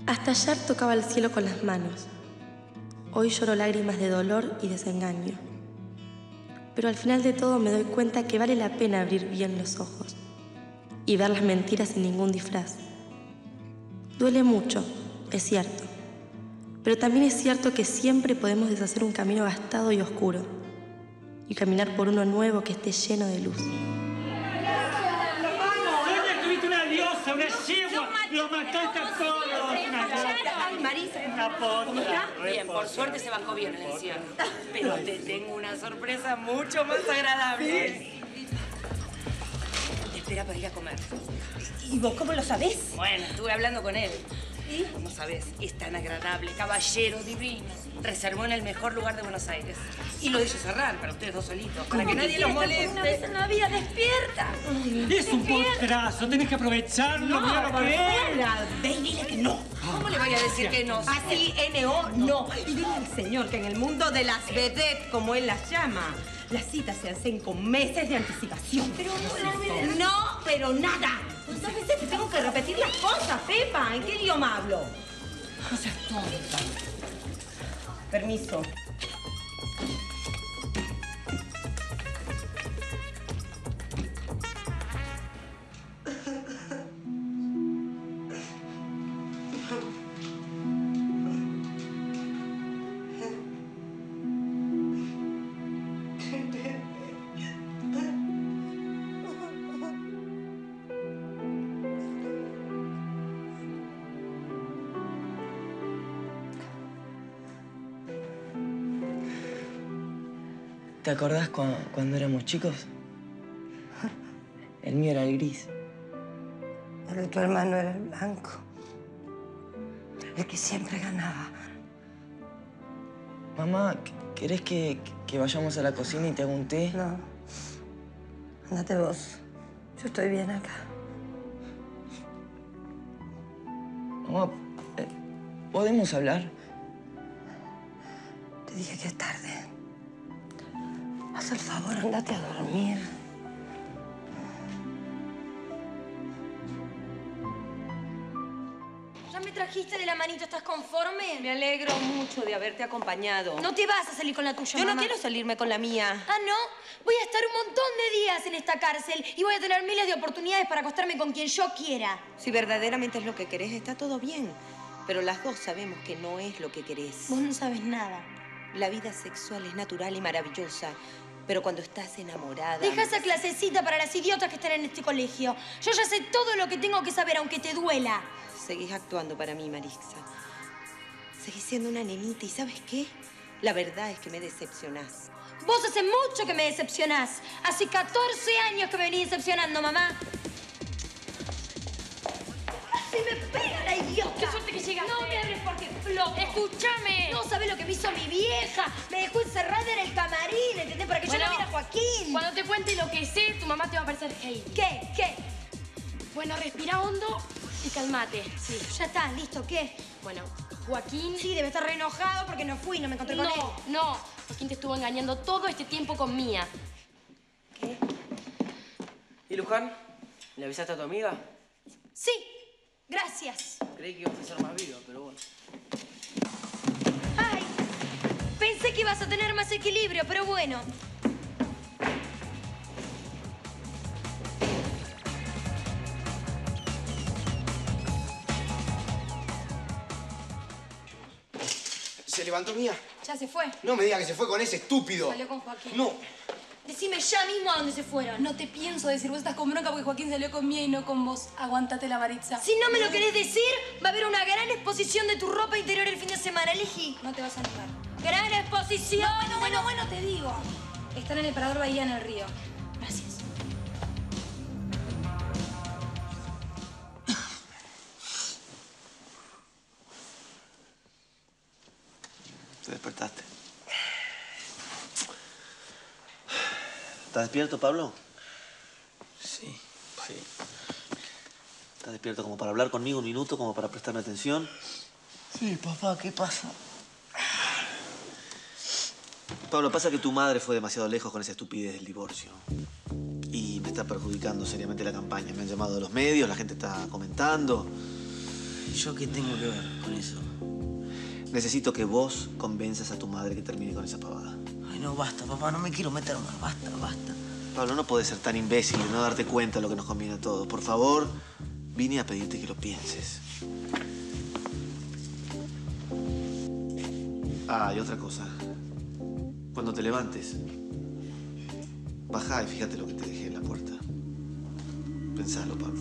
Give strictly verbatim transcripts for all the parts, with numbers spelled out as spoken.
Hasta ayer tocaba el cielo con las manos. Hoy lloro lágrimas de dolor y desengaño. Pero al final de todo me doy cuenta que vale la pena abrir bien los ojos y ver las mentiras sin ningún disfraz. Duele mucho, es cierto. Pero también es cierto que siempre podemos deshacer un camino gastado y oscuro y caminar por uno nuevo que esté lleno de luz. Una yegua, lo mataste a todos. Ay, Marisa, ¿cómo está? Bien, por suerte se bancó bien el encierro. Pero te tengo una sorpresa mucho más agradable. Te espera para ir a comer. ¿Y vos cómo lo sabés? Bueno, estuve hablando con él. ¿Y? Como sabés, es tan agradable, caballero divino. Reservó en el mejor lugar de Buenos Aires. Y lo hizo cerrar para ustedes dos solitos, para que nadie los moleste. Una vez en la vida, despierta. Es un postrazo, tenés que aprovecharlo. No, mira lo que es. ve y dile que no. ¿Cómo le voy a decir que no? Así, N O, no. Y dile al señor que en el mundo de las vedettes, como él las llama, las citas se hacen con meses de anticipación. Pero no, no, pero nada. ¿Cuántas veces te tengo que repetir las cosas, Pepa? ¿En qué idioma hablo? No seas tonta. Permiso. ¿Te acordás cu cuando éramos chicos? El mío era el gris. El de tu hermano era el blanco. El que siempre ganaba. Mamá, ¿querés que, que vayamos a la cocina y te haga un té? No. Andate vos. Yo estoy bien acá. Mamá, eh, ¿podemos hablar? Te dije que es tarde. Haz el favor, andate a dormir. ¿Ya me trajiste de la manito? ¿Estás conforme? Me alegro mucho de haberte acompañado. No te vas a salir con la tuya, Yo mamá. no quiero salirme con la mía. Ah, ¿no? Voy a estar un montón de días en esta cárcel y voy a tener miles de oportunidades para acostarme con quien yo quiera. Si verdaderamente es lo que querés, está todo bien. Pero las dos sabemos que no es lo que querés. Vos no sabes nada. La vida sexual es natural y maravillosa. Pero cuando estás enamorada... Deja esa clasecita para las idiotas que están en este colegio. Yo ya sé todo lo que tengo que saber, aunque te duela. Seguís actuando para mí, Marixa. Seguís siendo una nenita y ¿sabes qué? La verdad es que me decepcionás. Vos hace mucho que me decepcionás. Hace catorce años que me venís decepcionando, mamá. ¡Se me pega la idiota! ¡Qué suerte que llegaste! No me hables porque flojo. ¡Escúchame! No sabés lo que me hizo mi vieja. Me dejó encerrada en el camarín, ¿entendés? Para que Bueno, yo no viera a Joaquín. Cuando te cuente lo que sé, tu mamá te va a parecer Heidi. ¿Qué? ¿Qué? Bueno, respira hondo y calmate. Sí. Ya está, listo, ¿qué? Bueno, Joaquín... Sí, debe estar re enojado porque no fui, no me encontré no, con él. No, no. Joaquín te estuvo engañando todo este tiempo con Mía. ¿Qué? ¿Y Luján? ¿Le avisaste a tu amiga? Sí, gracias. Creí que ibas a ser más viva, pero bueno. Ay, pensé que ibas a tener más equilibrio, pero bueno. ¿Se levantó Mía? Ya se fue. No me diga que se fue con ese estúpido. Salió con Joaquín. No. Decime ya mismo a dónde se fueron. No te pienso decir, vos estás con bronca porque Joaquín salió con Mía y no con vos. Aguántate la Maritza. Si no me lo querés decir, va a haber una gran exposición de tu ropa interior el fin de semana. Elegí. No te vas a animar. ¡Gran exposición! No, bueno, bueno, bueno, te digo. Están en el Parador Bahía en el río. Gracias. Te despertaste. ¿Estás despierto, Pablo? Sí, sí. ¿Estás despierto como para hablar conmigo un minuto, como para prestarme atención? Sí, papá, ¿qué pasa? Pablo, pasa que tu madre fue demasiado lejos con esa estupidez del divorcio. Y me está perjudicando seriamente la campaña. Me han llamado de los medios, la gente está comentando. ¿Yo qué tengo que ver con eso? Necesito que vos convenzas a tu madre que termine con esa pavada. Ay, no, basta, papá. No me quiero meter más. Basta, basta. Pablo, no podés ser tan imbécil y no darte cuenta de lo que nos conviene a todos. Por favor, vine a pedirte que lo pienses. Ah, y otra cosa. Cuando te levantes, bajá y fíjate lo que te dejé en la puerta. Pensalo, Pablo.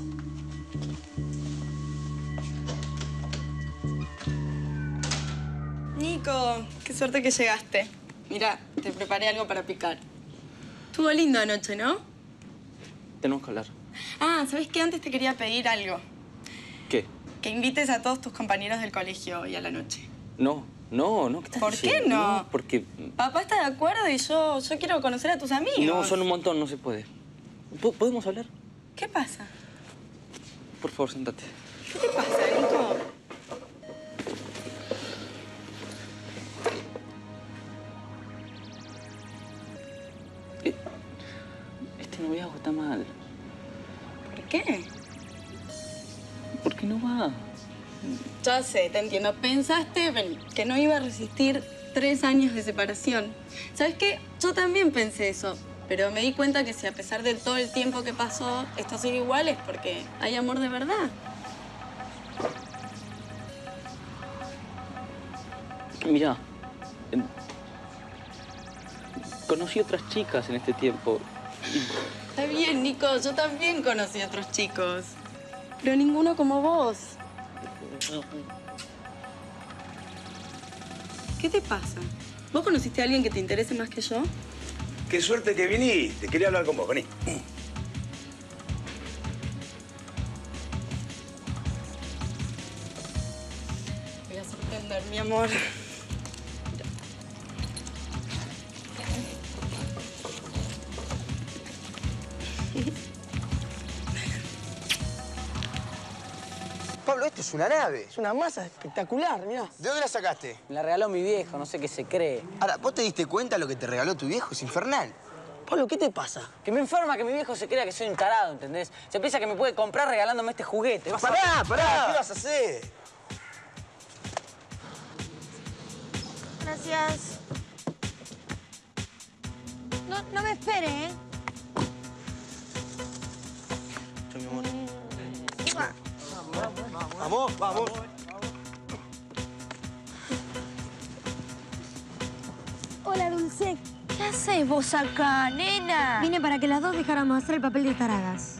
Nico, qué suerte que llegaste. Mira, te preparé algo para picar. Estuvo lindo anoche, ¿no? Tenemos que hablar. Ah, ¿sabes qué? Antes te quería pedir algo. ¿Qué? Que invites a todos tus compañeros del colegio hoy a la noche. No, no, no. ¿Qué estás ¿Por diciendo? qué no? No, porque... Papá está de acuerdo y yo, yo quiero conocer a tus amigos. No, son un montón, no se puede. ¿Po- ¿Podemos hablar? ¿Qué pasa? Por favor, sentate. ¿Qué te pasa, Nico? Este noviazgo está mal. ¿Por qué? ¿Por qué no va? Ya sé, te entiendo. Pensaste ven, que no iba a resistir tres años de separación. ¿Sabes qué? Yo también pensé eso. Pero me di cuenta que si a pesar de todo el tiempo que pasó, esto sigue igual es porque hay amor de verdad. Mira, em, conocí otras chicas en este tiempo. y- Está bien, Nico. Yo también conocí a otros chicos. Pero ninguno como vos. ¿Qué te pasa? ¿Vos conociste a alguien que te interese más que yo? Qué suerte que viniste. Quería hablar con vos. Vení. Voy a sorprender, mi amor. Pablo, esto es una nave. Es una masa espectacular, mirá. ¿De dónde la sacaste? Me la regaló mi viejo, no sé qué se cree. Ahora, ¿vos te diste cuenta lo que te regaló tu viejo? Es infernal. Pablo, ¿qué te pasa? Que me enferma que mi viejo se crea que soy un tarado, ¿entendés? Se piensa que me puede comprar regalándome este juguete. Vas a- ¡Pará, pará! ¿Qué vas a hacer? Gracias. No, no me espere, ¿eh? Yo, mi amor. Vamos, vamos. Hola, Dulce. ¿Qué haces vos acá, nena? Vine para que las dos dejáramos hacer el papel de taradas.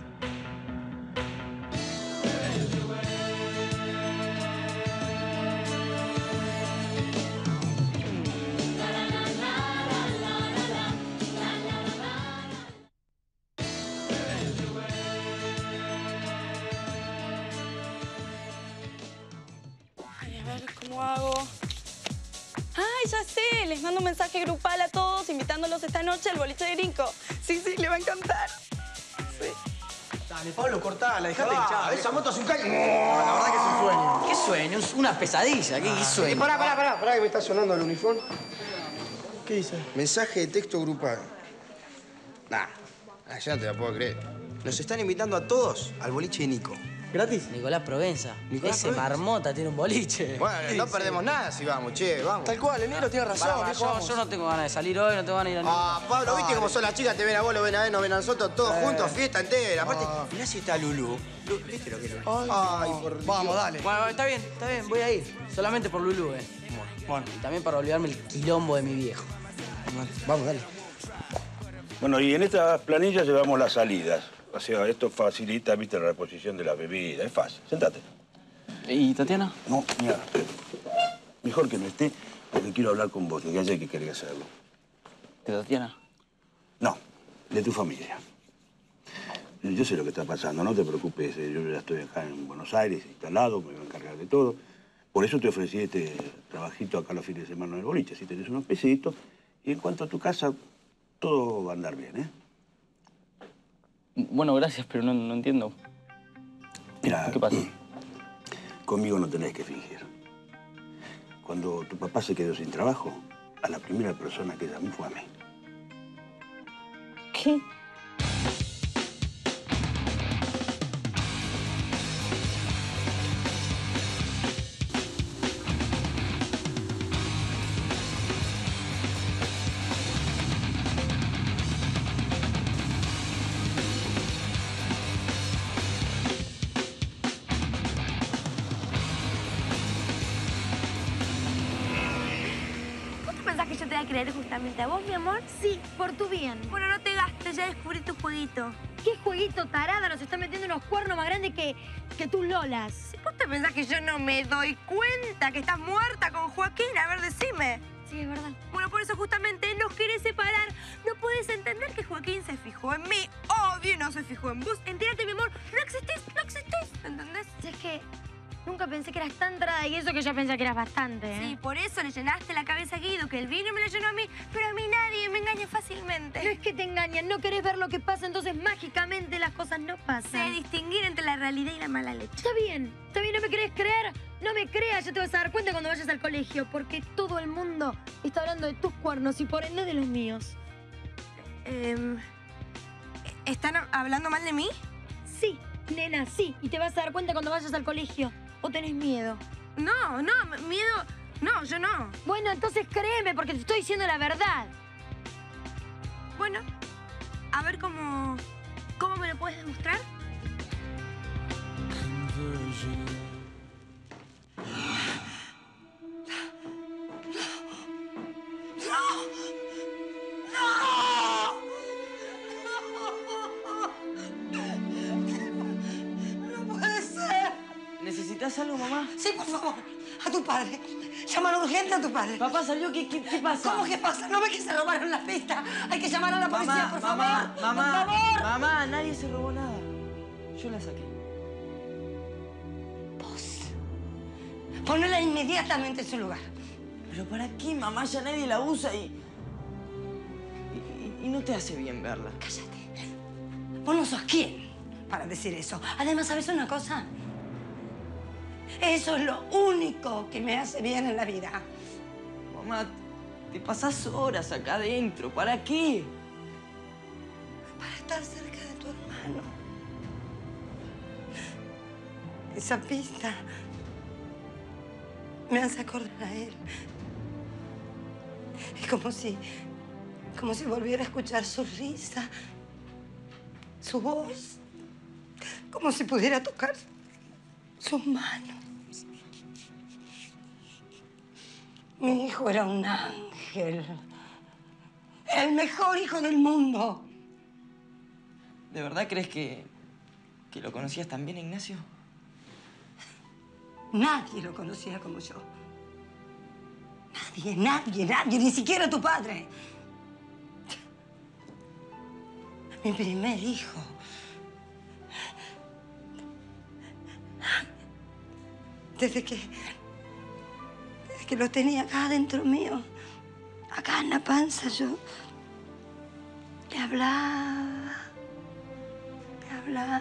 Ay, a ver, ¿cómo hago? ¡Ay, ya sé! Les mando un mensaje grupal a todos invitándolos esta noche al boliche de Nico. Sí, sí, le va a encantar. Sí. Dale, Pablo, cortala, dejate Ah, hinchar. esa moto es un caño. La verdad que es un sueño. ¿Qué sueño? Es una pesadilla. ¿Qué sueño? Eh, pará, pará, pará, pará, que me está sonando el uniforme. ¿Qué dice? Mensaje de texto grupal. Nah, ah, ya no te la puedo creer. Nos están invitando a todos al boliche de Nico. ¿Gratis? Nicolás Provenza. Nicolás Ese Provenza. marmota tiene un boliche. Bueno, no perdemos nada si vamos, che, vamos. Tal cual, el negro tiene razón, Pará, viejo, yo, vamos. yo no tengo ganas de salir hoy, no tengo ganas de ir a ningún... Ah, Pablo, ¿viste cómo son las chicas? Te ven a vos, lo ven a él, nos ven a nosotros, todos Eh. juntos, fiesta entera. Aparte, mirá si está Lulú. Lu- ¿Viste lo que es Lulú? Ay, por Dios. Vamos, dale. Bueno, está bien, está bien, voy a ir. Solamente por Lulú, eh. Bueno, y también para olvidarme el quilombo de mi viejo. Vamos, dale. Bueno, y en estas planillas llevamos las salidas. O sea, esto facilita, viste, la reposición de la bebida. Es fácil. Sentate. ¿Y Tatiana? No, mira. Mejor que no esté, porque quiero hablar con vos. Desde ayer que quería hacerlo. ¿De Tatiana? No, de tu familia. Yo sé lo que está pasando, no te preocupes. eh, Yo ya estoy acá en Buenos Aires, instalado, me voy a encargar de todo. Por eso te ofrecí este trabajito acá los fines de semana en el boliche. Si tenés unos pesitos. Y en cuanto a tu casa, todo va a andar bien, ¿eh? Bueno, gracias, pero no, no entiendo. Mira, ¿Qué pasa? Conmigo no tenés que fingir. Cuando tu papá se quedó sin trabajo, a la primera persona que llamó fue a mí. ¿Qué? pensás que yo te voy a creer justamente a vos, mi amor? Sí, por tu bien. Bueno, no te gastes, ya descubrí tu jueguito. ¿Qué jueguito tarada? Nos está metiendo unos cuernos más grandes que, que tus lolas. ¿Vos te pensás que yo no me doy cuenta que estás muerta con Joaquín? A ver, decime. Sí, es verdad. Bueno, por eso justamente nos querés separar. No podés entender que Joaquín se fijó en mí. Obvio no se fijó en vos. Entérate, mi amor. No existís, no existís. ¿Entendés? Si es que nunca pensé que eras tan tarada y eso que ya pensé que eras bastante, ¿eh? Sí, por eso le llenaste la cabeza a Guido, que el vino me la llenó a mí, pero a mí nadie me engaña fácilmente. No es que te engañan, no querés ver lo que pasa, entonces mágicamente las cosas no pasan. Sé distinguir entre la realidad y la mala leche. Está bien, está bien, ¿no me querés creer? No me creas, ya te vas a dar cuenta cuando vayas al colegio, porque todo el mundo está hablando de tus cuernos y por ende de los míos. Eh, ¿Están hablando mal de mí? Sí, nena, sí. Y te vas a dar cuenta cuando vayas al colegio. ¿O tenés miedo? No, no, miedo... No, yo no. Bueno, entonces créeme, porque te estoy diciendo la verdad. Bueno, a ver cómo... ¿Cómo me lo puedes demostrar? ¿Necesitas algo, mamá? Sí, por favor. A tu padre. Llámalo urgente a tu padre. Papá salió. ¿Qué, qué, qué pasa? ¿Cómo que pasa? ¿No ves que se robaron la pista? Hay que llamar a la policía, mamá, por mamá, favor. Mamá, por favor. Mamá, nadie se robó nada. Yo la saqué. Vos. Ponela inmediatamente en su lugar. ¿Pero para qué, mamá? Ya nadie la usa y... Y, y no te hace bien verla. Cállate. Vos no sos quién para decir eso. Además, ¿sabes una cosa? Eso es lo único que me hace bien en la vida. Mamá, te pasás horas acá adentro. ¿Para qué? Para estar cerca de tu hermano. Esa pista me hace acordar a él. Es como si... como si volviera a escuchar su risa, su voz. Como si pudiera tocar sus manos. Mi hijo era un ángel. El mejor hijo del mundo. ¿De verdad crees que... que lo conocías tan bien, Ignacio? Nadie lo conocía como yo. Nadie, nadie, nadie, ni siquiera tu padre. Mi primer hijo. Desde que... desde que lo tenía acá dentro mío, acá en la panza, yo... le hablaba, le hablaba.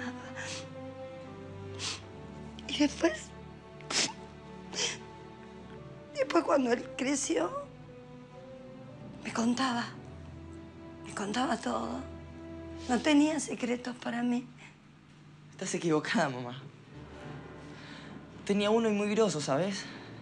Y después... después cuando él creció, me contaba, me contaba todo. No tenía secretos para mí. Estás equivocada, mamá. Tenía uno y muy grosso, ¿sabes?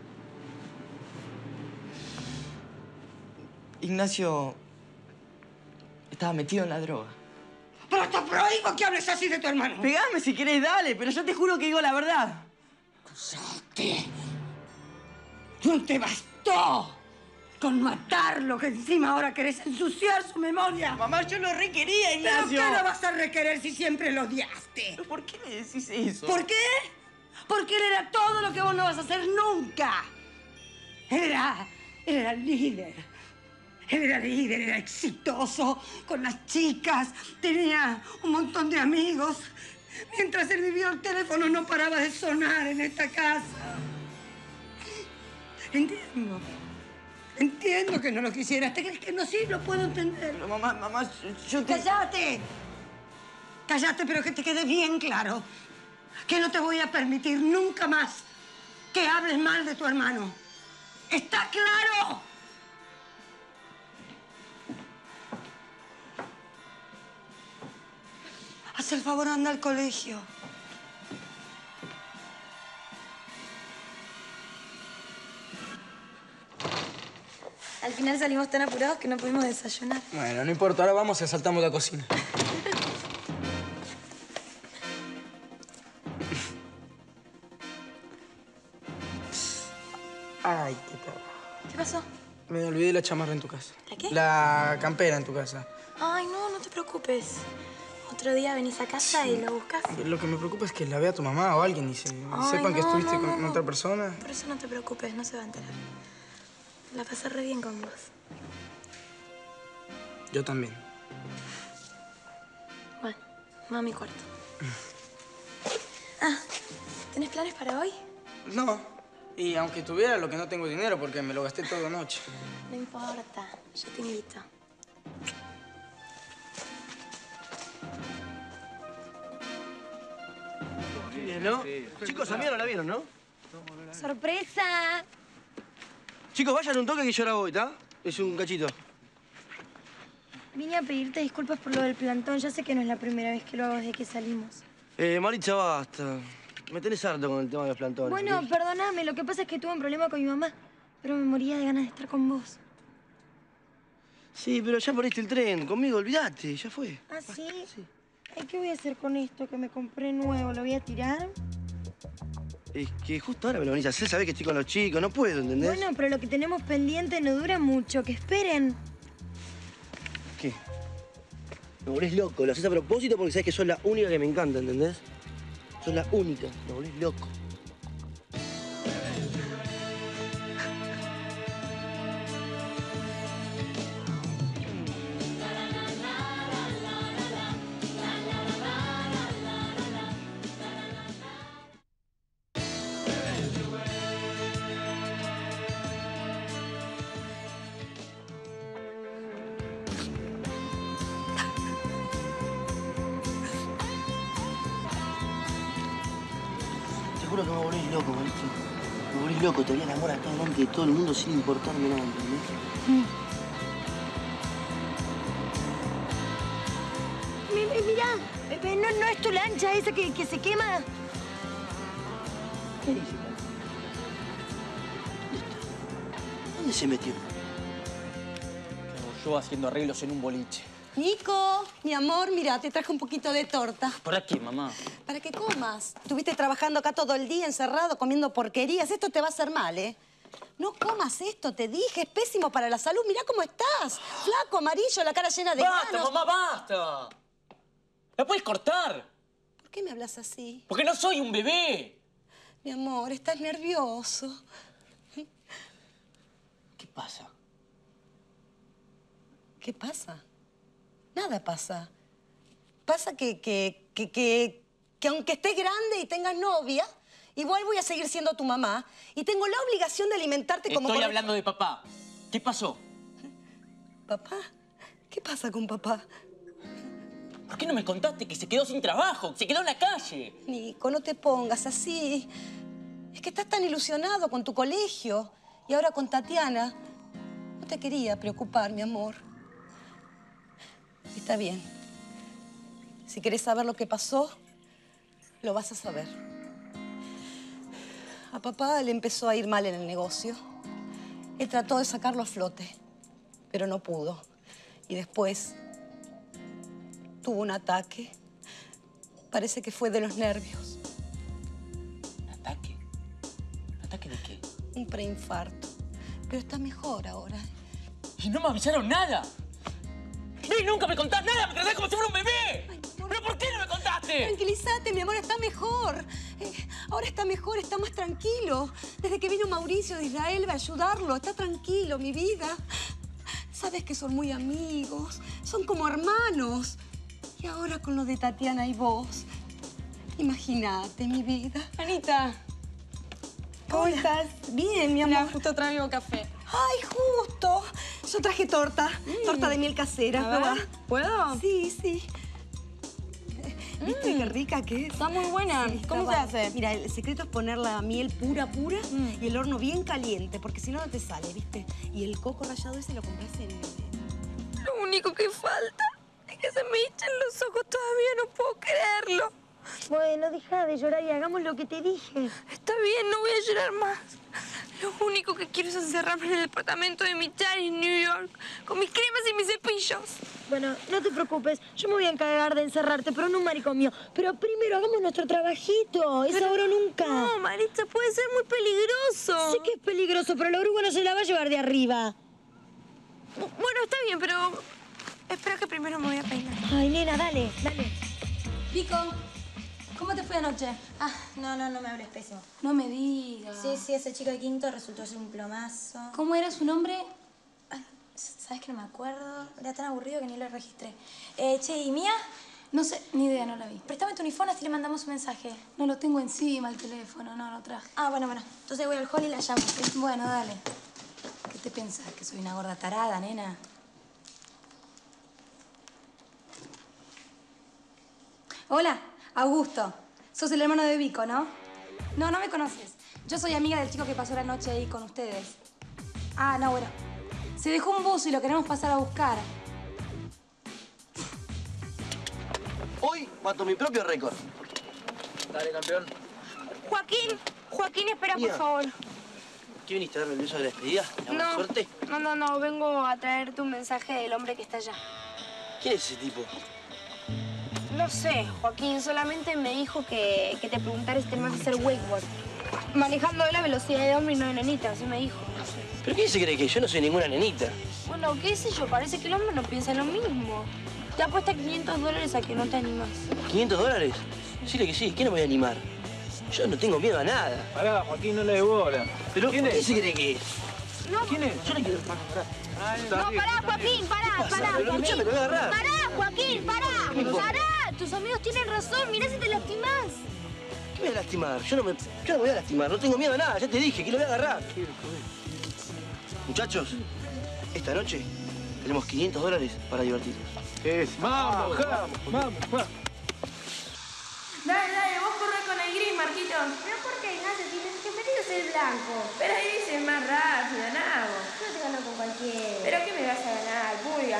Ignacio estaba metido en la droga. ¡Pero te prohíbo que hables así de tu hermano! Pegame si querés, dale, pero yo te juro que digo la verdad. ¡Cállate! ¡No te bastó con matarlo, que encima ahora querés ensuciar su memoria! Mamá, yo lo requería, Ignacio. ¿Pero qué lo vas a requerer si siempre lo odiaste? ¿Pero por qué me decís eso? ¿Por qué? Porque él era todo lo que vos no vas a hacer nunca. Él era... él era líder. Él era líder, era exitoso con las chicas, tenía un montón de amigos. Mientras él vivió, el teléfono no paraba de sonar en esta casa. Entiendo. Entiendo que no lo quisieras. ¿Te crees que no? Sí, lo puedo entender. Pero mamá, mamá, yo te... ¡Cállate! Cállate, pero que te quede bien claro que no te voy a permitir nunca más que hables mal de tu hermano. ¿Está claro? Haz el favor, anda al colegio. Al final salimos tan apurados que no pudimos desayunar. Bueno, no importa, ahora vamos y asaltamos la cocina. Ay, qué tal. ¿Qué pasó? Me da olvidé la chamarra en tu casa. ¿La qué? La campera en tu casa. Ay, no, no te preocupes. Otro día venís a casa y lo buscas. Lo que me preocupa es que la vea tu mamá o alguien y se, Ay, sepan que no, estuviste no, no, con no. otra persona. Por eso no te preocupes, no se va a enterar. La pasé re bien con vos. Yo también. Bueno, va a mi cuarto. Ah, ¿tenés planes para hoy? No. Y aunque tuviera, lo que no tengo dinero porque me lo gasté todo anoche. No importa, yo te invito. Bien, ¿no? Chicos, a mí no la vieron, ¿no? ¡Sorpresa! Chicos, vayan un toque que yo ahora voy, ¿está? Es un cachito. Vine a pedirte disculpas por lo del plantón. Ya sé que no es la primera vez que lo hago desde que salimos. Eh, Maritza, basta. Me tenés harto con el tema de los plantones. Bueno, ¿sí? perdóname. Lo que pasa es que tuve un problema con mi mamá. Pero me moría de ganas de estar con vos. Sí, pero ya perdiste el tren. Conmigo, olvidate. Ya fue. ¿Ah, sí? Sí. Ay, ¿qué voy a hacer con esto que me compré nuevo? ¿Lo voy a tirar? Es que justo ahora me lo venís a hacer. Sabés que estoy con los chicos. No puedo, ¿entendés? Bueno, pero lo que tenemos pendiente no dura mucho. Que esperen. ¿Qué? Me volvés loco. Lo haces a propósito porque sabés que sos la única que me encanta, ¿entendés? Sos la única. Me volvés loco. Te juro que me volvés loco, Marito. Me volvés loco, te voy a enamorar acá delante de todo el mundo sin importarme nada, ¿entendés? Mm. Mi- mi- Mirá, eh, eh, ¿no, ¿no es tu lancha esa que, que se quema? ¿Qué dice? ¿Dónde se metió? Yo haciendo arreglos en un boliche. Nico, mi amor, mira, te traje un poquito de torta. ¿Para qué, mamá? Para que comas. Estuviste trabajando acá todo el día, encerrado, comiendo porquerías. Esto te va a hacer mal, ¿eh? No comas esto, te dije. Es pésimo para la salud. Mirá cómo estás. Flaco, amarillo, la cara llena de ¡Basta, granos. mamá, basta! ¿La puedes cortar? ¿Por qué me hablas así? Porque no soy un bebé. Mi amor, estás nervioso. ¿Qué pasa? ¿Qué pasa? Nada pasa. Pasa que, que, que, que, que aunque estés grande y tengas novia, igual voy a seguir siendo tu mamá y tengo la obligación de alimentarte como... Estoy corre- hablando de papá. ¿Qué pasó? ¿Papá? ¿Qué pasa con papá? ¿Por qué no me contaste que se quedó sin trabajo? Se quedó en la calle. Nico, no te pongas así. Es que estás tan ilusionado con tu colegio y ahora con Tatiana. No te quería preocupar, mi amor. Está bien. Si querés saber lo que pasó, lo vas a saber. A papá le empezó a ir mal en el negocio. Él trató de sacarlo a flote, pero no pudo. Y después tuvo un ataque. Parece que fue de los nervios. ¿Un ataque? ¿Un ataque de qué? Un preinfarto. Pero está mejor ahora. Y no me avisaron nada. ¡Y nunca me contás nada! ¡Me tratás como si fuera un bebé! Ay, ¿Pero por qué no me contaste? Tranquilízate, mi amor, está mejor. Eh, ahora está mejor, está más tranquilo. Desde que vino Mauricio de Israel va a ayudarlo. Está tranquilo, mi vida. Sabes que son muy amigos, son como hermanos. Y ahora con lo de Tatiana y vos. Imagínate, mi vida. Anita, ¿cómo Hola. estás? Bien, mi amor. Mira, justo traigo café. ¡Ay, justo! Yo traje torta. Mm. Torta de miel casera. A ver, Probá. ¿puedo? Sí, sí. ¿Viste Mm. qué rica que es? Está muy buena. Sí, está ¿Cómo se buena. hace? Mira, el secreto es poner la miel pura, pura Mm. y el horno bien caliente, porque si no, no te sale, ¿viste? Y el coco rallado ese lo compras en... Lo único que falta es que se me echen los ojos todavía, no puedo creerlo. Bueno, deja de llorar y hagamos lo que te dije. Está bien, no voy a llorar más. Lo único que quiero es encerrarme en el departamento de mi Chari en New York, con mis cremas y mis cepillos. Bueno, no te preocupes. Yo me voy a encargar de encerrarte, pero no un manicomio. Pero primero hagamos nuestro trabajito. Es Pero- ahora o nunca. No, Maritza, puede ser muy peligroso. Sé que es peligroso, pero la oruga no se la va a llevar de arriba. Bueno, está bien, pero espera que primero me voy a peinar. Ay, nena, dale, dale. Pico, ¿cómo te fue anoche? Ah, no, no, no me hables, pésimo. No me digas. Sí, sí, ese chico de quinto resultó ser un plomazo. ¿Cómo era su nombre? Ay, ¿sabes que no me acuerdo? Era tan aburrido que ni lo registré. Eh, che, ¿y Mía? No sé, ni idea, no la vi. Préstame tu uniforme, así le mandamos un mensaje. No lo tengo encima, el teléfono, no lo traje. Ah, bueno, bueno. Entonces voy al hall y la llamo. ¿Sí? Bueno, dale. ¿Qué te pensás? ¿Que soy una gorda tarada, nena? Hola, Augusto. Sos el hermano de Vico, ¿no? No, no me conoces. Yo soy amiga del chico que pasó la noche ahí con ustedes. Ah, no, bueno. Se dejó un buzo y lo queremos pasar a buscar. Hoy bato mi propio récord. Dale, campeón. Joaquín, Joaquín, espera, Mía. por favor. ¿Qué viniste a darme el beso de la despedida? ¿La buena No, suerte? no, no, no. Vengo a traerte un mensaje del hombre que está allá. ¿Quién es ese tipo? No sé, Joaquín. Solamente me dijo que, que te preguntara si tenías que hacer wakeboard. Manejando a la velocidad de hombre y no de nenita, así me dijo. No sé. ¿Pero quién se cree que yo no soy ninguna nenita? Bueno, qué sé yo. Parece que el hombre no piensa lo mismo. Te apuesta quinientos dólares a que no te animas. ¿quinientos dólares? Dile que sí. ¿Quién no me voy a animar? Yo no tengo miedo a nada. Pará, Joaquín, no le dé bola. ¿Pero ¿Quién quién es? se cree que es? No, ¿Quién es? Yo le quiero... Pará, pará. no, pará, Joaquín, pará, pasa? pará, Pero Joaquín. escuchame, me voy a agarrar. Pará, Joaquín, pará. ¿Qué importa? Pará, tus amigos tienen razón. Mirá si te lastimás. ¿Qué me voy a lastimar? Yo no me, yo no me voy a lastimar. No tengo miedo a nada. Ya te dije que lo voy a agarrar. Muchachos, esta noche tenemos quinientos dólares para divertirnos. Es, vamos, vamos, vamos, vamos. Dale, dale, vos corre con el gris, Marquito. Pero ¿por qué, Ignacio? Tienes que pedir el blanco. Pero ahí dice más rápido, Nabo. Yo te gano con cualquiera. ¿Pero qué me vas a ganar, pulga?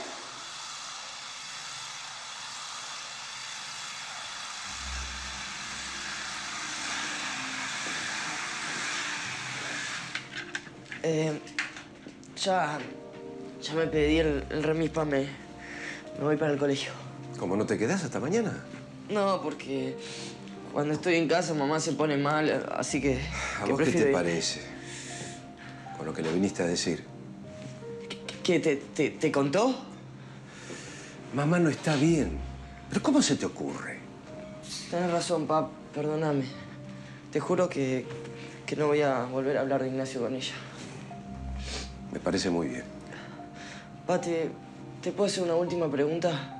Eh, ya, ya me pedí el, el remis, pa, me, me voy para el colegio. ¿Cómo no te quedás hasta mañana? No, porque cuando estoy en casa mamá se pone mal, así que... ¿A que vos qué prefiero te ir. parece con lo que le viniste a decir? ¿Qué, te, te, te contó? Mamá no está bien. ¿Pero cómo se te ocurre? Tenés razón, pap, perdóname. Te juro que, que no voy a volver a hablar de Ignacio con ella. Me parece muy bien. Pa, ¿te, ¿te puedo hacer una última pregunta?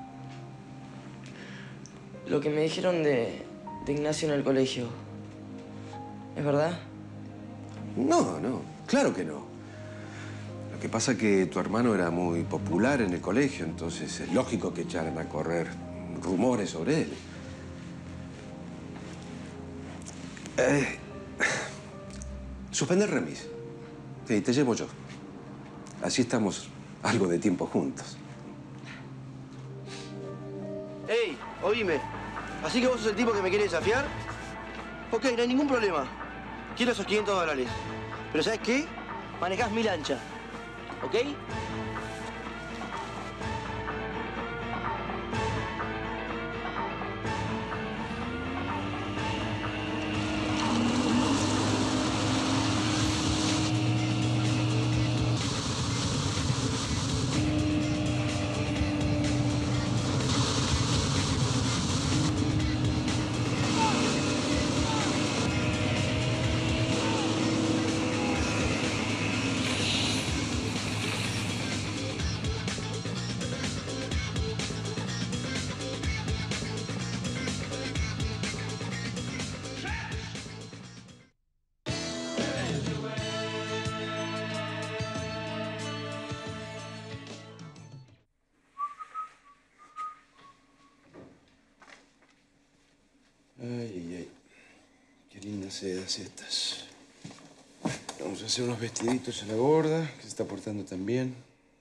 Lo que me dijeron de, de Ignacio en el colegio, ¿es verdad? No, no, claro que no. Lo que pasa es que tu hermano era muy popular en el colegio, entonces es lógico que echaran a correr rumores sobre él. Eh, suspender remis. Sí, te llevo yo. Así estamos algo de tiempo juntos. ¡Ey! Oíme. ¿Así que vos sos el tipo que me quiere desafiar? Ok, no hay ningún problema. Quiero esos quinientos dólares. Pero ¿sabes qué? Manejás mi lancha. ¿Ok? Ay, ay, ay. Qué lindas sedas estas. Vamos a hacer unos vestiditos a la gorda, que se está portando tan bien.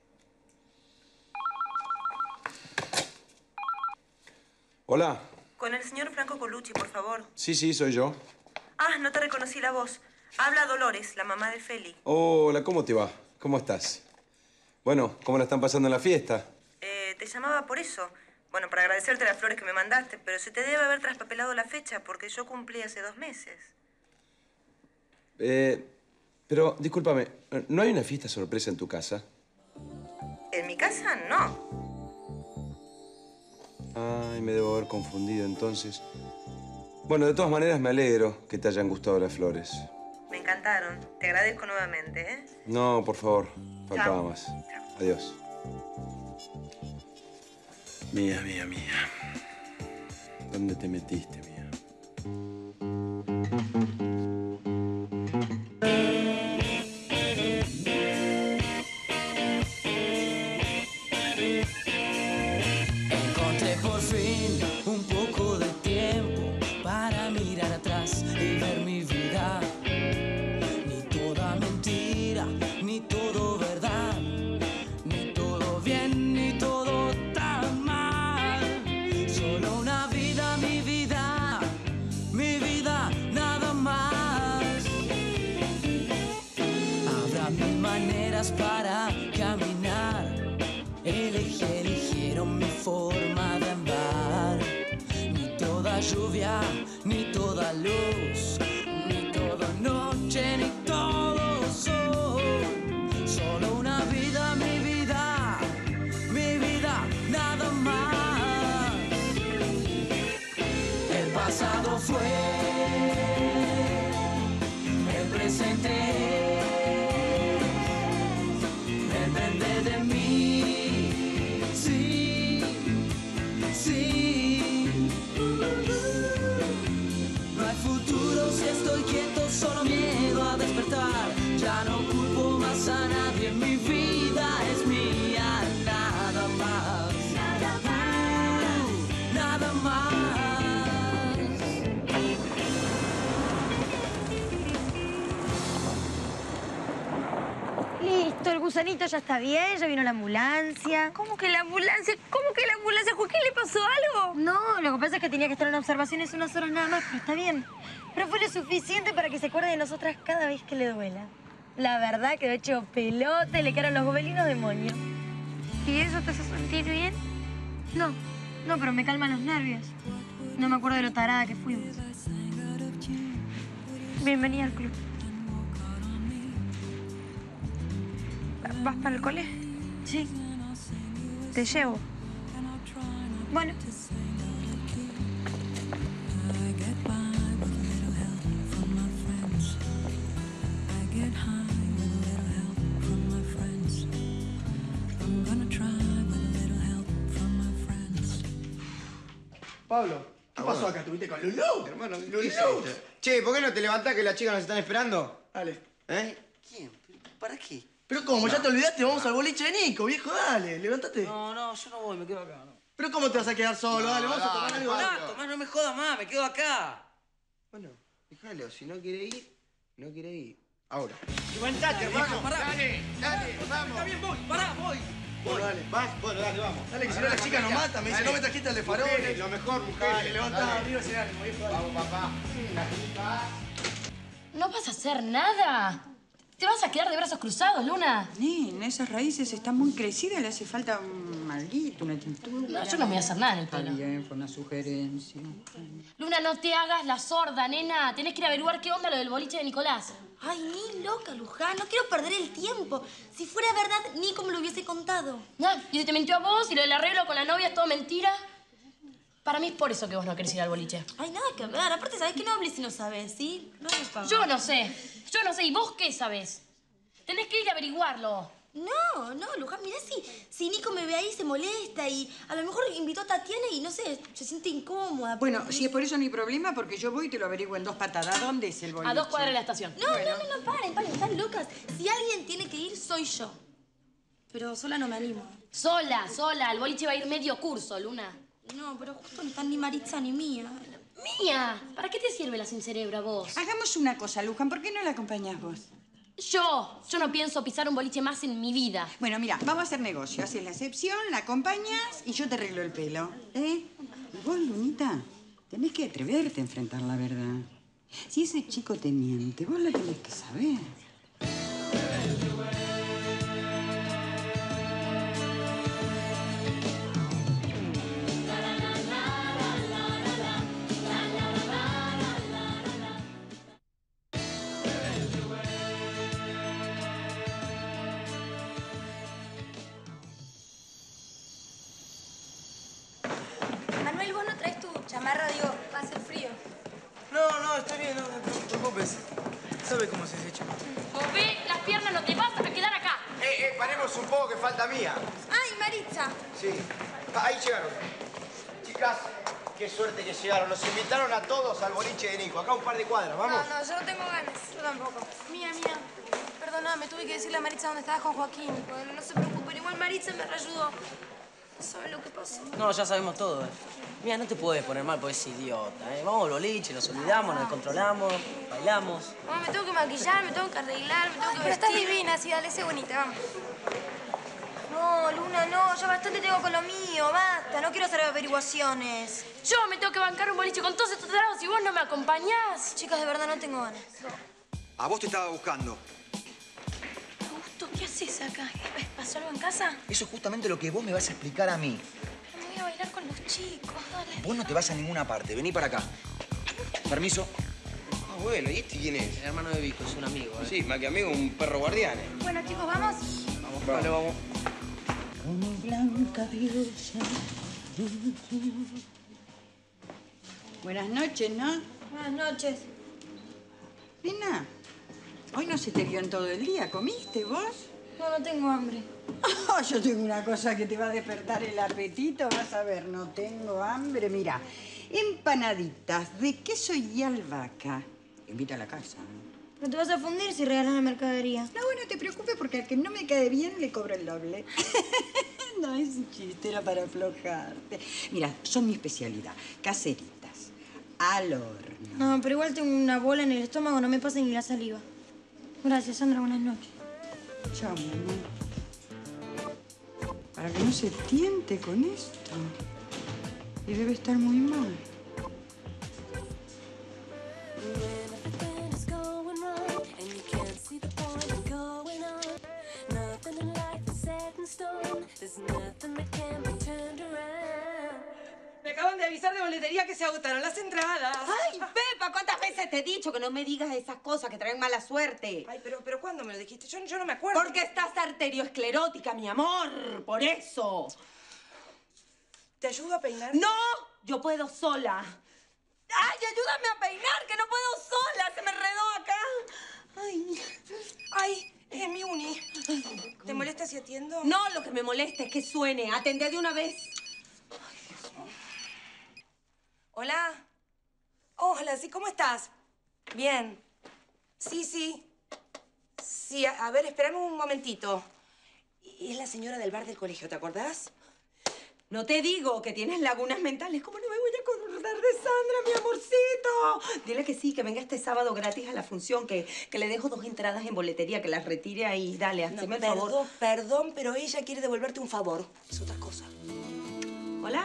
Hola. Con el señor Franco Colucci, por favor. Sí, sí, soy yo. Ah, no te reconocí la voz. Habla Dolores, la mamá de Feli. Hola, ¿cómo te va? ¿Cómo estás? Bueno, ¿cómo la están pasando en la fiesta? Eh, te llamaba por eso. Bueno, para agradecerte las flores que me mandaste, pero se te debe haber traspapelado la fecha porque yo cumplí hace dos meses. Eh, pero, discúlpame, ¿no hay una fiesta sorpresa en tu casa? mi casa, no. Ay, me debo haber confundido entonces. Bueno, de todas maneras me alegro que te hayan gustado las flores. Me encantaron. Te agradezco nuevamente, ¿eh? No, por favor, faltaba Chao. más. Adiós. Mía, mía, mía. ¿Dónde te metiste, mía? Encontré por fin un poco de tiempo para mirar atrás y ver mi vida. Ni toda mentira, ni todo verdad, ni todo bien, ni todo tan mal. Solo una vida, mi vida, mi vida, nada más. Habrá mil maneras para caminar. Elegí, eligieron mi forma de andar. Ni toda lluvia, ni toda luz, ni toda noche, ni todo sol. Solo una vida, mi vida, mi vida, nada más. El pasado fue, el presente depende de mí. Sí, sí. No hay futuro si estoy quieto, solo miedo a despertar. Ya no culpo más a nadie, mi vida es mía, nada más. Nada más. Nada más. Listo, el gusanito ya está bien, ya vino la ambulancia. ¿Cómo que la ambulancia? ¿Cómo que la ambulancia? ¿Joaquín le pasó algo? No, lo que pasa es que tenía que estar en observaciones unas horas nada más, pero está bien. Pero fue lo suficiente para que se acuerde de nosotras cada vez que le duela. La verdad quedó hecho pelota y le quedaron los gobelinos demonios. ¿Y eso te hace sentir bien? No, no, pero me calman los nervios. No me acuerdo de lo tarada que fuimos. Bienvenida al club. ¿Vas para el cole? Sí. Te llevo. Bueno. Pablo, ¿qué pasó acá? ¿Estuviste con Lulú? Hermano, ¿qué Lulú. hiciste? Che, ¿por qué no te levantás que las chicas nos están esperando? Dale. ¿Eh? ¿Quién? ¿Para qué? Pero ¿cómo? ¿Ya te olvidaste? Vamos al boliche de Nico, viejo, dale, levántate. No, no, yo no voy, me quedo acá. No. ¿Pero cómo te vas a quedar solo? No, dale, vamos a dale, tomar algo. Pablo. Ah, Tomás, no me jodas más, me quedo acá. Bueno, déjalo. Si no quiere ir, no quiere ir. Ahora. Levantate, hermano. Pará. Dale, dale, vamos. Está bien, voy, pará, voy. Bueno, dale. ¿Vas? Bueno, dale, vamos. Dale, que si no la chica nos mata. Me dice, Dale. no me trajiste al de faroles. Mujeres, lo mejor, mujeres. Dale, levantá Dale. arriba ese ánimo, viejo, dale. Vamos, papá. ¿No vas a hacer nada? ¿Te vas a quedar de brazos cruzados, Luna? Nen, esas raíces están muy crecidas, le hace falta un alguito, una tintura. No, yo no me voy a hacer nada en el pelo. Está bien, fue una sugerencia. Luna, no te hagas la sorda, nena. Tenés que ir a averiguar qué onda lo del boliche de Nicolás. Ay, ni loca, Luján. No quiero perder el tiempo. Si fuera verdad, Nico me lo hubiese contado. Ah, y si te mintió a vos y lo del arreglo con la novia es todo mentira. Para mí es por eso que vos no querés ir al boliche. Ay, nada que ver. Aparte, ¿sabés que no hables si no sabes, sí? No me pagas. Yo no sé. Yo no sé. ¿Y vos qué sabés? Tenés que ir a averiguarlo. No, no, Luján, mirá si, si Nico me ve ahí se molesta y a lo mejor invitó a Tatiana y no sé, se siente incómoda. Bueno, si es por eso no hay problema, porque yo voy y te lo averiguo en dos patadas. ¿Dónde es el boliche? A dos cuadras de la estación. No, no, no, no, paren, paren, están locas. Si alguien tiene que ir, soy yo. Pero sola no me animo. Sola, sola. Al boliche va a ir medio curso, Luna. No, pero justo no están ni Maritza ni Mía. Mía, ¿para qué te sirve la sin cerebro a vos? Hagamos una cosa, Luján, ¿por qué no la acompañás vos? Yo, yo no pienso pisar un boliche más en mi vida. Bueno, mira, vamos a hacer negocio. Haces la excepción, la acompañas y yo te arreglo el pelo. ¿Eh? Y vos, Lunita, tenés que atreverte a enfrentar la verdad. Si ese chico te miente, vos la tenés que saber. mía. ¡Ay, Maritza! Sí. Ah, ahí llegaron. Chicas, qué suerte que llegaron. Nos invitaron a todos al boliche de Nico. Acá un par de cuadras, ¿vamos? No, no, yo no tengo ganas. Yo tampoco. Mía, mía. Perdóname, tuve que decirle a Maritza dónde estabas con Joaquín. Bueno, no se preocupen, igual Maritza me reayudó. No saben lo que pasó. No, ya sabemos todo, eh. Mira, no te puedes poner mal porque es idiota, ¿eh? Vamos al boliche, nos olvidamos, nos descontrolamos, bailamos. Mamá, me tengo que maquillar, me tengo que arreglar, me tengo que Pero vestir. estás divina, sí, dale, sé bonita, vamos. No, Luna, no. Ya bastante tengo con lo mío. Basta, no quiero hacer averiguaciones. Yo me tengo que bancar un boliche con todos estos tarados y vos no me acompañás. Chicas, de verdad no tengo ganas. A vos te estaba buscando. Augusto, ¿qué haces acá? ¿Pasó algo en casa? Eso es justamente lo que vos me vas a explicar a mí. Me voy a bailar con los chicos, dale. Vos no te vas a ninguna parte. Vení para acá. Permiso. Ah, bueno, ¿y este quién es? El hermano de Vico, es un amigo, ¿eh? Sí, más que amigo, un perro guardián, ¿eh? Bueno, chicos, ¿vamos? Vamos, Vale, vamos. Como blanca diosa. Buenas noches, ¿no? Buenas noches. Nena, hoy no se te vio en todo el día. ¿Comiste vos? No, no tengo hambre. Oh, yo tengo una cosa que te va a despertar el apetito. Vas a ver, no tengo hambre. Mira, empanaditas de queso y albahaca. Invita a la casa. No te vas a fundir si regalas la mercadería. No, no te preocupes porque al que no me cae bien le cobro el doble. No, es un chiste, era para aflojarte. Mira, son mi especialidad. Caseritas, al horno. No, pero igual tengo una bola en el estómago, no me pasa ni la saliva. Gracias, Sandra, buenas noches. Chao, mi amor. Para que no se tiente con esto. Y debe estar muy mal. Me acaban de avisar de boletería que se agotaron las entradas. ¡Ay, Pepa! ¿Cuántas veces te he dicho que no me digas esas cosas que traen mala suerte? Ay, pero, pero ¿cuándo me lo dijiste? Yo, yo no me acuerdo. Porque estás arteriosclerótica, mi amor. Por eso. ¿Te ayudo a peinar? ¡No! Yo puedo sola. ¡Ay, ayúdame a peinar, que no puedo sola! ¡Se me enredó acá! ¡Ay! ¡Ay! Es mi uni. ¿Te molesta si atiendo? No, lo que me molesta es que suene. Atendé de una vez. Hola. Hola, sí, ¿cómo estás? Bien. Sí, sí. Sí, a, a ver, espérame un momentito. Es la señora del bar del colegio, ¿te acordás? No te digo que tienes lagunas mentales. ¿Cómo no me voy a acordar de Sandra, mi amorcito? Dile que sí, que venga este sábado gratis a la función, que, que le dejo dos entradas en boletería, que las retire ahí. Dale, hazme el favor. Perdón, perdón, pero ella quiere devolverte un favor. Es otra cosa. Hola.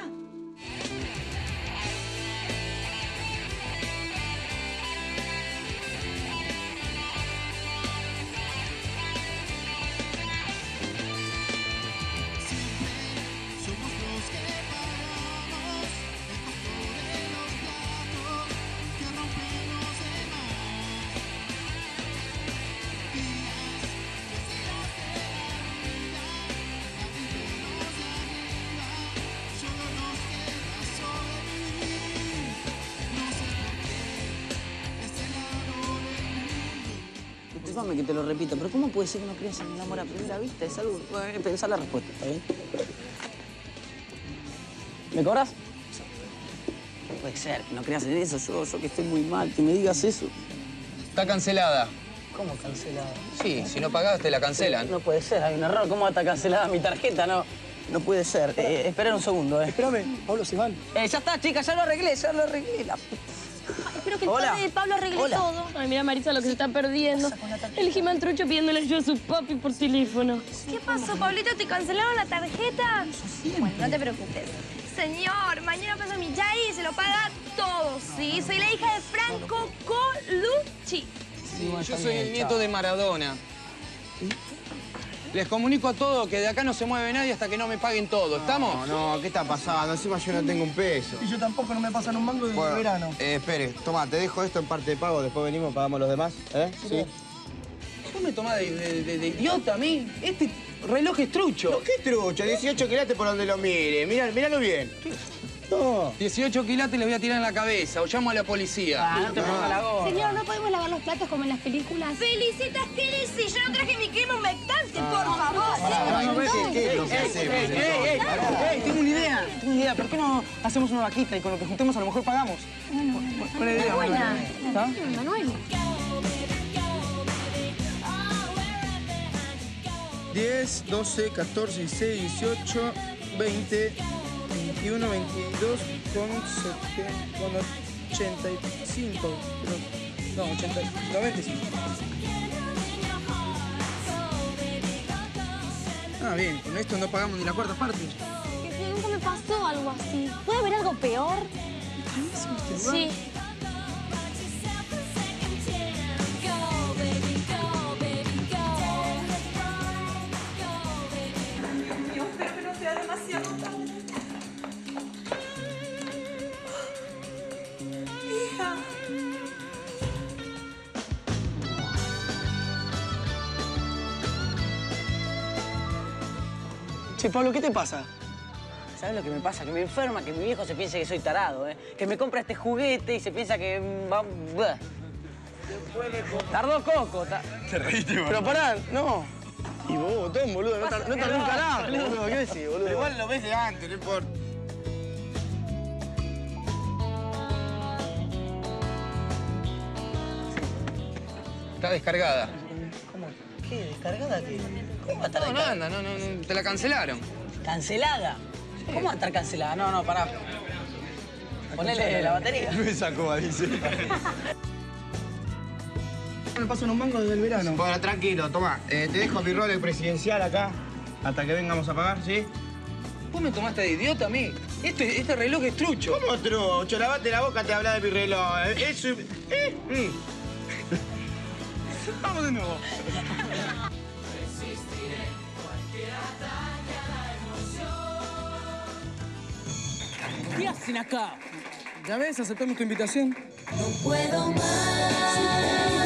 Disculpame que te lo repita, pero ¿cómo puede ser que no creas en el amor a primera vista? Es algo... Bueno, pensá la respuesta, ¿está bien? ¿Me cobras? No puede ser que no creas en eso. Yo, yo que estoy muy mal, que me digas eso. Está cancelada. ¿Cómo cancelada? Sí, si no pagás te la cancelan. No puede ser, hay un error. ¿Cómo está cancelada mi tarjeta? No, no puede ser. Eh, espera un segundo, eh. Espérame, Pablo se van. Eh, ya está, chicas, ya lo arreglé, ya lo arreglé. La... Espero que el Hola. padre de Pablo arregle Hola. todo. Ay, mira, Marisa, lo que se está perdiendo. El He-Man trucho pidiéndole ayuda a su papi por teléfono. ¿Qué pasó, Pablito? ¿Te cancelaron la tarjeta? Bueno, no te preocupes. Señor, mañana pasa mi Yai y se lo paga todo, ¿sí? Soy la hija de Franco Colucci. Sí, yo soy el nieto de Maradona. Les comunico a todos que de acá no se mueve nadie hasta que no me paguen todo. ¿Estamos? No, no, ¿qué está pasando? Encima yo no tengo un peso. Y yo tampoco, no me pasan un mango de Bueno, verano. Eh, espere, toma, te dejo esto en parte de pago, después venimos, pagamos los demás, ¿eh? Sí. ¿Vos me tomás de, de, de, de idiota a mí? Este reloj es trucho. No, ¿qué trucho? dieciocho quilates por donde lo mire. Mirá, míralo bien. No. dieciocho quilates les voy a tirar en la cabeza o llamo a la policía. Ah, no te pongas la gorra. Señor, ¿no podemos lavar los platos como en las películas? Felicitas, ¿qué decís? Yo no traje mi crema humectante, por favor. ¿Qué es lo que hacemos? ¡Ey, ey, ey! Tengo una idea, tengo una idea. ¿Por qué no hacemos una vaquita y con lo que juntemos a lo mejor pagamos? Buena idea, buena. ¿Está? Manuel. diez, doce, catorce, dieciséis, dieciocho, veinte, veintiuno, veintidós, con, setenta, con ochenta y cinco. No, ochenta, noventa y cinco. Ah, bien, con esto no pagamos ni la cuarta parte. Es que nunca me pasó algo así. ¿Puede haber algo peor? Sí. Dios, espero que no sea demasiado tarde. Hija. Che, Pablo, ¿qué te pasa? ¿Sabes lo que me pasa? Que me enferma que mi viejo se piense que soy tarado, ¿eh? Que me compra este juguete y se piensa que va... Bleh. Tardó Coco. Ta... Te reíste, boludo. Pero pará, no. Y vos, botón, boludo. No, tar no tardó un carajo, boludo. ¿Qué decís, boludo? Igual lo ves de antes, no importa. Está descargada. ¿Cómo? ¿Qué? ¿Descargada qué? ¿Cómo va a estar No, no descargada? anda, no, no, no, te la cancelaron. ¿Cancelada? ¿Cómo va a estar cancelada? No, no, pará. Ponele la batería. Me sacó, dice. Me pasan un mango desde el verano. Bueno, tranquilo, toma. Eh, te dejo mi Rolex presidencial acá hasta que vengamos a pagar, ¿sí? ¿Vos me tomaste de idiota a mí? Este, este reloj es trucho. ¿Cómo trucho? Lavate la boca, te habla de mi reloj. Eso... ¿Eh? Mm. Vamos de nuevo. ¿Qué hacen acá? ¿Ya ves? Aceptamos tu invitación. No puedo más.